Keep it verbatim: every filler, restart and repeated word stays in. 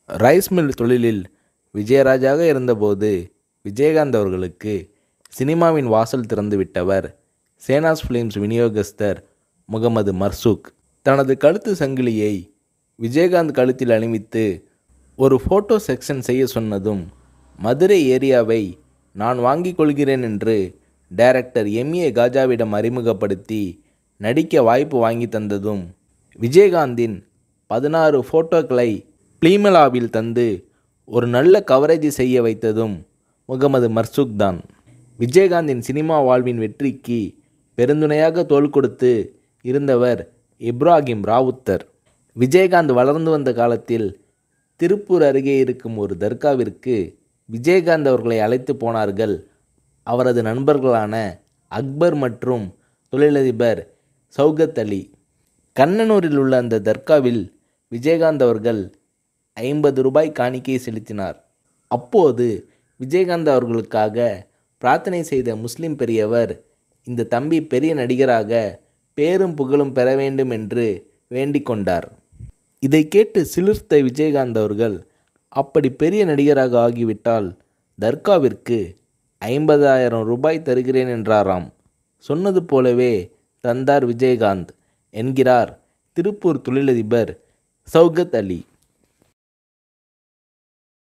Rice mill தொழிலில் விஜயராஜாக இருந்தபோது விஜயகாந்த் அவர்களுக்கு சினிமாவின் வாசல் திறந்து விட்டவர் சேனாஸ் ஃபிலிம்ஸ் விநியோகஸ்தர் முகமது மர்சூக். தனது கழுத்து சங்கிலியை விஜயகாந்த் கழுத்தில் அணிவித்து ஒரு ஃபோட்டோ செக்ஷன் செய்ய சொன்னதும், மதுரை ஏரியாவை நான் வாங்கிக் கொள்கிறேன் என்று டைரக்டர் எம் ஏ காஜாவிடம் அறிமுகப்படுத்தி நடிக்க வாய்ப்பு வாங்கி தந்ததும், விஜயகாந்தின் பதினாறு ஃபோட்டோக்களை ப்ளீமலாவில் தந்து ஒரு நல்ல கவரேஜ் செய்ய வைத்ததும் முகமது மர்சூக் தான். விஜயகாந்தின் சினிமா வாழ்வின் வெற்றிக்கு பெருந்துணையாக தோள் கொடுத்து இருந்தவர் இப்ராஹிம் ராவுத்தர். விஜயகாந்த் வளர்ந்து வந்த காலத்தில் திருப்பூர் அருகே இருக்கும் ஒரு தர்காவிற்கு விஜயகாந்த் அவர்களை அழைத்து போனார்கள் அவரது நண்பர்களான அக்பர் மற்றும் தொழிலதிபர் சௌகத் அலி. கண்ணனூரில் உள்ள அந்த தர்காவில் விஜயகாந்த் அவர்கள் ஐம்பது ரூபாய் காணிக்கை செலுத்தினார். அப்போது விஜயகாந்த் அவர்களுக்காக பிரார்த்தனை செய்த முஸ்லிம் பெரியவர், இந்த தம்பி பெரிய நடிகராக பேரும் புகழும் பெற வேண்டும் என்று வேண்டிக் கொண்டார். இதை கேட்டு சிலிர்த்த விஜயகாந்த் அவர்கள், அப்படி பெரிய நடிகராக ஆகிவிட்டால் தர்காவிற்கு ஐம்பதாயிரம் ரூபாய் தருகிறேன் என்றாராம். சொன்னது போலவே தந்தார் விஜயகாந்த் என்கிறார் திருப்பூர் தொழிலதிபர் சௌகத் அலி.